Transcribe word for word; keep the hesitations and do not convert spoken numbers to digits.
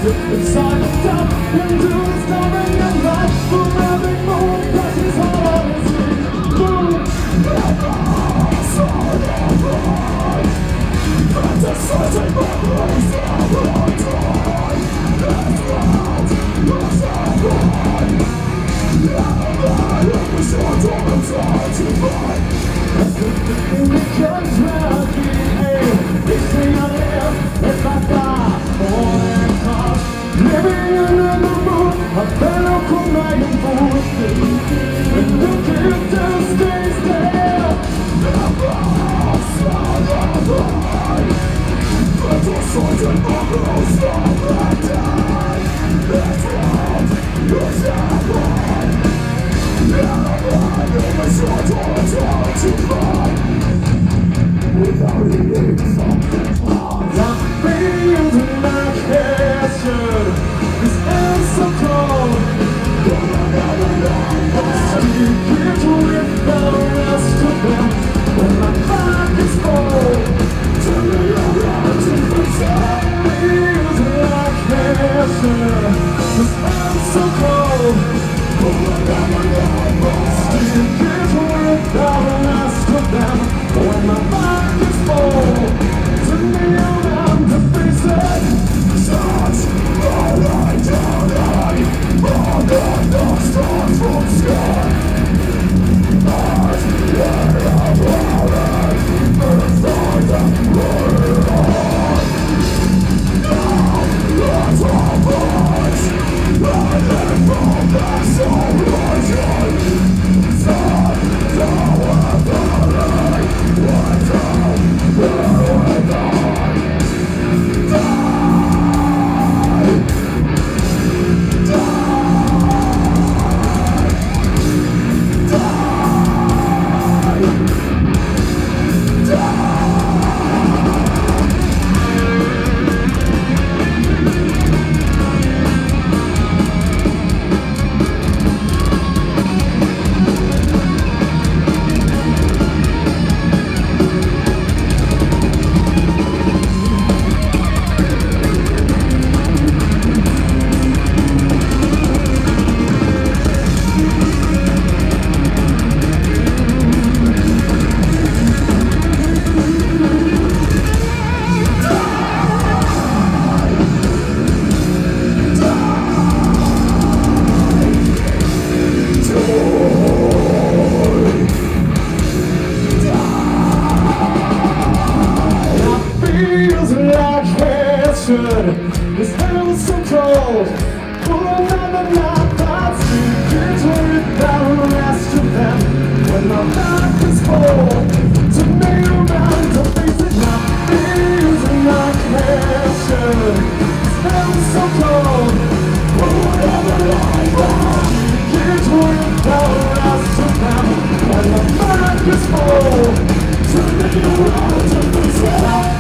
Inside the dark, into the storm and the light, from every moment crashes all on its moon. Fantasizing my place, I will die. This world is a lie. I wish I don't have to fight. Everything becomes rocky. This thing I live, if I die, more than cost. Living under the moon, I better call my fool. And the filter stays there. Never outside of the light. But the sergeant will stop and die. This world is a lie. I wish I don't have to fight. Without eating something hard, I'm feeling like passion. This air's so cold. Don't I never know. I can't with the rest of them. When my mind is full, turn me around to the sun. Feels like passion. This air's so cold. Don't I never know. Still can't with the rest of them. When my mind is full, turn me around to face it. Such a light down high, on the stars from sky. As we are falling, inside the world. Now let's all rise, running from the salvation. Sun, tower, valley, one down, where we die. This hell is so cold. For another night, I'd still get without the rest of them. When my life is full, to me around to face it now. Feels like passion. This hell is so cold. For another night, I'd still get without the rest of them. When my life is full, to me around to face it now.